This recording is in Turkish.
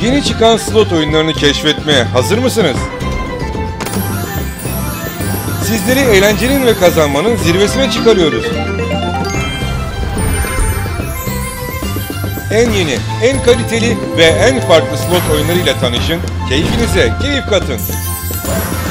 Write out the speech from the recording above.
Yeni çıkan slot oyunlarını keşfetmeye hazır mısınız? Sizleri eğlencenin ve kazanmanın zirvesine çıkarıyoruz. En yeni, en kaliteli ve en farklı slot oyunlarıyla tanışın, keyfinize keyif katın.